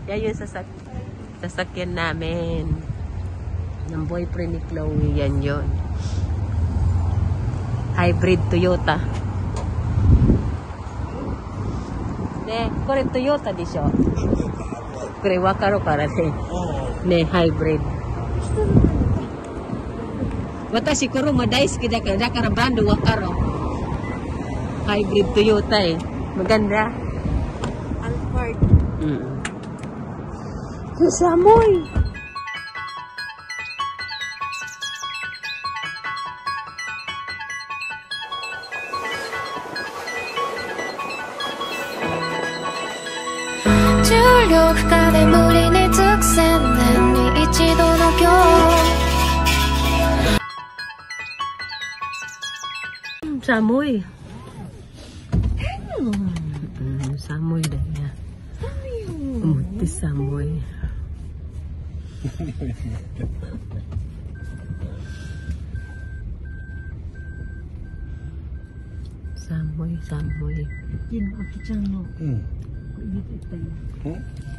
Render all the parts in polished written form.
Yan yung sasakyan namin. Ng boyfriend ni Chloe. Yan yun. Hybrid Toyota. Ne, kore Toyota deしょ. Kore wakaru kara ne. Ne, hybrid. Watashi kuruma daisuki dakara brand wakaru. Hybrid Toyota eh. Maganda. Alphard. Kusamoy. Samoy. Samoy dah ya. Mutis samoy. Samoy. Yin aki-chan no. Dito tayo.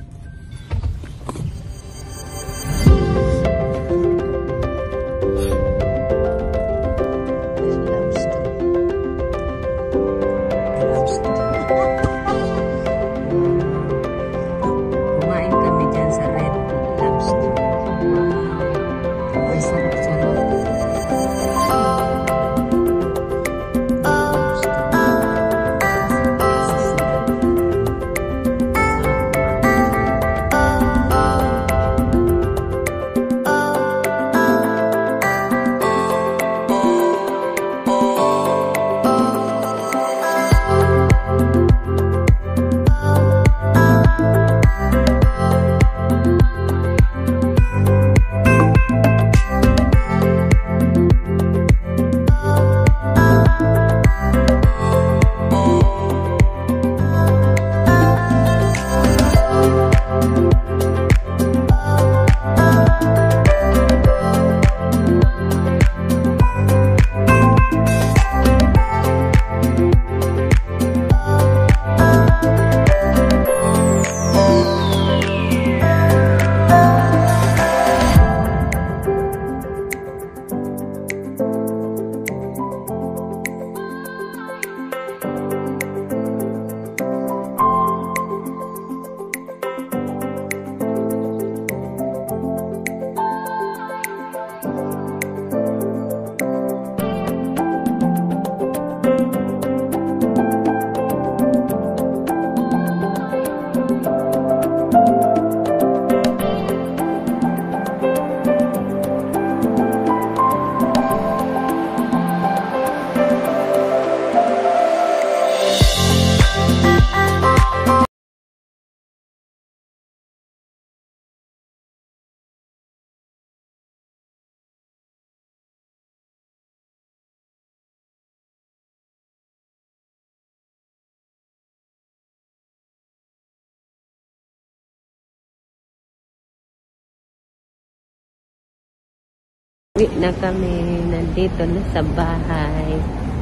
Na kami, nandito na sa bahay.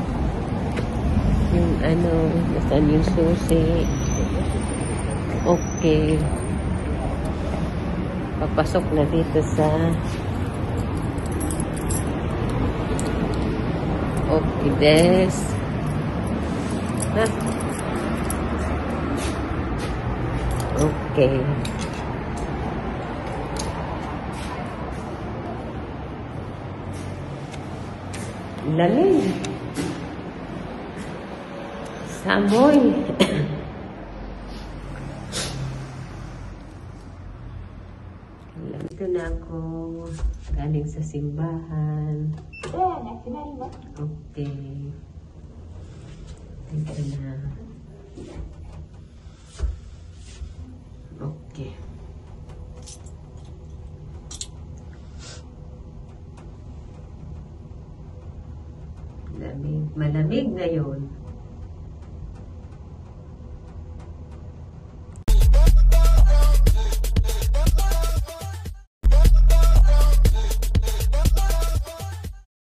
Yung ano, nasaan yung susi. Okay. Papasok na dito sa okay des. Okay. Lamig. Samoy. Ito na ako. Galing sa simbahan. Okay. Ito na. Okay. Malamig ngayon.